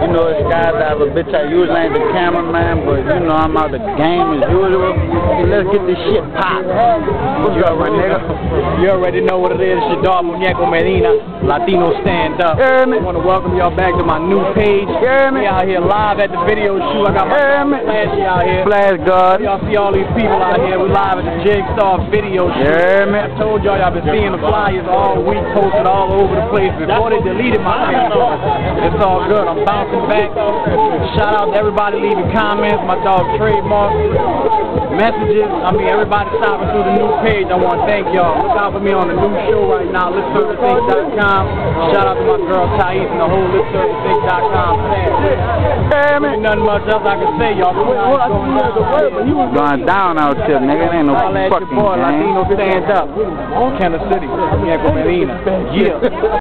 You know, it's skydiver, bitch. I usually ain't the cameraman, but you know I'm out the game as usual. So let's get this shit popped. You already know what it is. It's your dog Muñeco Medina, Latino Stand Up. I want to welcome y'all back to my new page. We out here live at the video shoot. I got my Flashy out here. Flash God. Y'all see all these people out here. We live at the Jigsaw video shoot. I told y'all been seeing the flyers all week posted all over the place before they deleted my page. It's all good. I'm bouncing back. Shout out to everybody leaving comments. My dog Trademark. Messages. I mean, everybody stopping through the new page. I want to thank y'all. Look out for me on the new show right now, LipServiceInc.com. Shout out to my girl Thais and the whole LipServiceInc.com family. Ain't nothing much else I can say, y'all. Going down out here, nigga. It ain't no fucking game. Latino Stand Up. Kansas City. Muñeco Medina. Yeah.